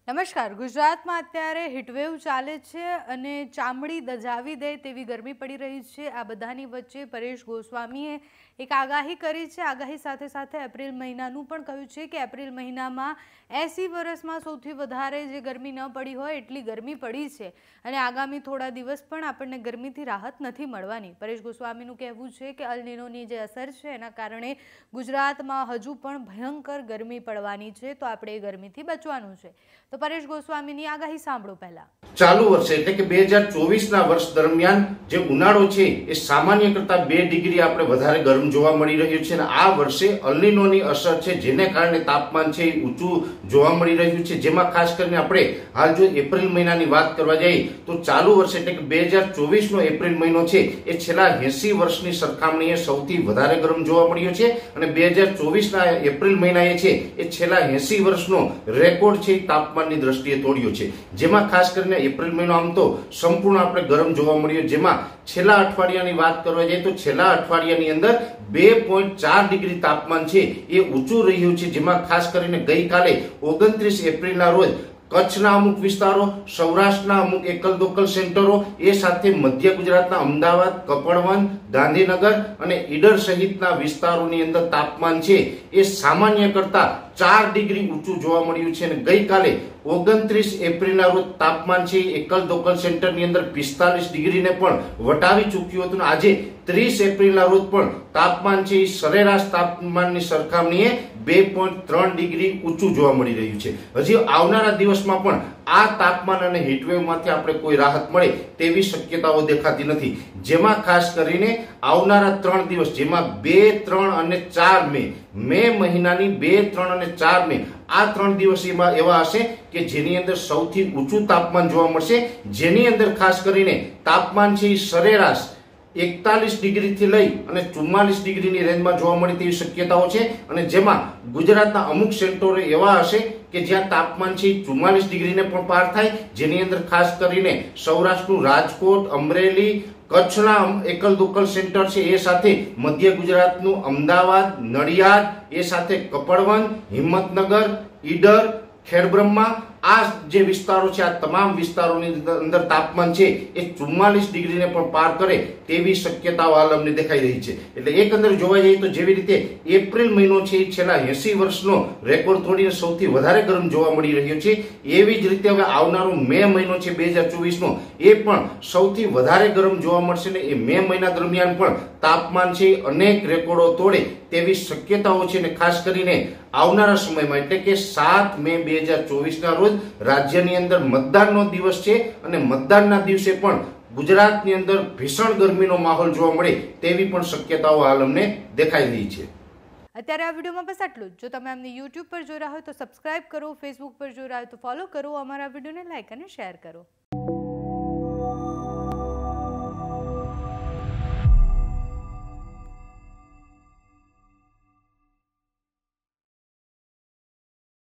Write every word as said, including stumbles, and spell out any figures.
નમસ્કાર. ગુજરાતમાં અત્યારે હીટવેવ ચાલે છે અને ચામડી દઝાવી દે તેવી ગરમી પડી રહી છે. આ બધાની વચ્ચે પરેશ ગોસ્વામીએ એક આગાહી કરી છે. આગાહી સાથે સાથે એપ્રિલ મહિનાનું પણ કહ્યું છે કે એપ્રિલ મહિનામાં એંસી વર્ષમાં સૌથી વધારે જે ગરમી ન પડી હોય એટલી ગરમી પડી છે અને આગામી થોડા દિવસ પણ આપણને ગરમીથી રાહત નથી મળવાની. પરેશ ગોસ્વામીનું કહેવું છે કે અલ નીનોની જે અસર છે એના કારણે ગુજરાતમાં હજુ પણ ભયંકર ગરમી પડવાની છે, તો આપણે એ ગરમીથી બચવાનું છે. તો પરેશ ગોસ્વામીની આગાહી સાંભળો. પહેલા ચાલુ વર્ષે એટલે કે બે હજાર ચોવીસ ના વર્ષ દરમિયાન જે ઉનાળો છે એ સામાન્ય કરતા બે ડિગ્રી આપણે વધારે ગરમ જોવા મળી રહ્યું છે અને આ વર્ષે અલ નીનોની અસર છે જેને કારણે તાપમાન છે એ ઊંચું જોવા મળી રહ્યું છે. જેમાં ખાસ કરીને આપણે હાલ જો એપ્રિલ મહિનાની વાત કરવા જઈએ તો ચાલુ વર્ષે એટલે કે બે હજાર ચોવીસ નો એપ્રિલ મહિનો છે એ છેલ્લા એંસી વર્ષની સરખામણીએ સૌથી વધારે ગરમ જોવા મળ્યો છે અને બે હજાર ચોવીસ ના એપ્રિલ મહિનાએ છે એ છેલ્લા એંસી વર્ષનો રેકોર્ડ છે તાપમાનની દ્રષ્ટિએ તોડ્યો છે. જેમાં ખાસ કરીને એપ્રિલ મહિનો આમ તો સંપૂર્ણ આપણે ગરમ જોવા મળ્યો. જેમાં છેલ્લા અઠવાડિયાની વાત કરવા જઈએ તો છેલ્લા અઠવાડિયાની અંદર બે પોઈન્ટ ચાર ડિગ્રી તાપમાન છે એ ઊંચું રહ્યું છે. જેમાં ખાસ કરીને ગઈકાલે ઓગણત્રીસ એપ્રિલના રોજ કચ્છના અમુક વિસ્તારો, સૌરાષ્ટ્રના અમુક એકલ દોકલ સેન્ટરો, એ સાથે મધ્ય ગુજરાતના અમદાવાદ, કપડવંજ, ગાંધીનગર અને ઈડર સહિતના વિસ્તારોની અંદર તાપમાન છે એ સામાન્ય કરતા ચાર ડિગ્રી ઊંચું જોવા મળ્યું છે અને ગઈકાલે ઓગણત્રીસ એપ્રિલના રોજ તાપમાન છે એકલ દોકલ સેન્ટરની અંદર પિસ્તાલીસ ડિગ્રીને પણ વટાવી ચૂક્યું હતું. આજે ત્રીસ એપ્રિલના રોજ પણ તાપમાન છે એ સરેરાશ તાપમાનની સરખામણીએ બે પોઈન્ટ ત્રણ ડિગ્રી ઊંચું જોવા મળી રહ્યું છે. હજી આવનારા દિવસમાં પણ આ તાપમાન અને હીટવેવમાંથી આપણે કોઈ રાહત મળે તેવી શક્યતાઓ દેખાતી નથી. જેમાં ખાસ કરીને આવનારા ત્રણ દિવસ જેમાં બે ત્રણ અને ચાર મે મે મહિનાની બે ત્રણ અને ચાર મે આ ત્રણ દિવસ એમાં એવા હશે કે જેની અંદર સૌથી ઊંચું તાપમાન જોવા મળશે. જેની અંદર ખાસ કરીને તાપમાન છે એ સરેરાશ એકતાલીસ ડિગ્રી થી લઈ અને ચુમ્માલીસ ડિગ્રીની રેન્જમાં જોવા મળે તેવી શક્યતાઓ છે અને જેમાં ગુજરાતના અમુક સેન્ટરો એવા હશે કે જ્યાં તાપમાન છે ચુમ્માલીસ ડિગ્રીને પણ પાર થાય. જેની અંદર ખાસ કરીને સૌરાષ્ટ્રનું રાજકોટ, અમરેલી, કચ્છના એકલ દોકલ સેન્ટર છે એ સાથે મધ્ય ગુજરાતનું અમદાવાદ, નડિયાદ, એ સાથે કપડવંજ, હિંમતનગર, ઈડર, ખેડબ્રહ્મા, આ જે વિસ્તારો છે આ તમામ વિસ્તારોની અંદર તાપમાન છે એ ચુમ્માલીસ ડિગ્રીને પણ પાર કરે તેવી શક્યતાઓ હાલ અમને દેખાઈ રહી છે. એટલે એકંદર જોવા જઈએ તો જેવી રીતે એપ્રિલ મહિનો છે એ છેલ્લા એંસી વર્ષનો રેકોર્ડ તોડીને સૌથી વધારે ગરમ જોવા મળી રહ્યો છે, એવી જ રીતે હવે આવનારો મે મહિનો છે બે હજાર ચોવીસ નો એ પણ સૌથી વધારે ગરમ જોવા મળશે ને એ મે મહિના દરમિયાન પણ તાપમાન છે અનેક રેકોર્ડો તોડે તેવી શક્યતાઓ છે. ને ખાસ કરીને આવનારા સમયમાં એટલે કે સાત મે બે હજાર ચોવીસ ના રોજ રાજ્યની અંદર મતદાનનો દિવસ છે અને મતદાનના દિવસે પણ ગુજરાતની અંદર ભીષણ ગરમીનો માહોલ જોવા મળે તેવી પણ શક્યતાઓ હાલ અમને દેખાઈ રહી છે. અત્યારે આ વિડીયોમાં બસ આટલું જ. જો તમે અમને યુટ્યુબ પર જોઈ રહ્યા હોય તો સબસ્ક્રાઇબ કરો, ફેસબુક પર જોઈ રહ્યા હોય તો ફોલો કરો, અમારા વિડીયોને લાઇક અને શેર કરો.